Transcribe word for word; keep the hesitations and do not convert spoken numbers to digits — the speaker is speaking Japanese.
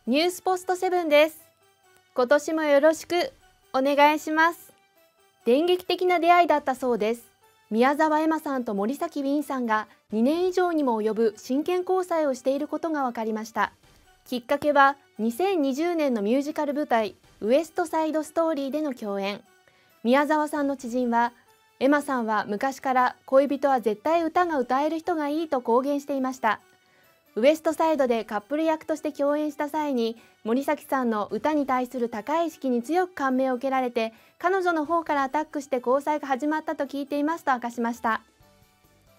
ニュースポストセブンです。今年もよろしくお願いします。電撃的な出会いだったそうです。宮沢エマさんと森崎ウィンさんがにねん以上にも及ぶ真剣交際をしていることが分かりました。きっかけはにせんにじゅうねんのミュージカル舞台ウエストサイドストーリーでの共演。宮沢さんの知人は、エマさんは昔から恋人は絶対歌が歌える人がいいと公言していました。ウエストサイドでカップル役として共演した際に、森崎さんの歌に対する高い意識に強く感銘を受けられて、彼女の方からアタックして交際が始まったと聞いていますと明かしました。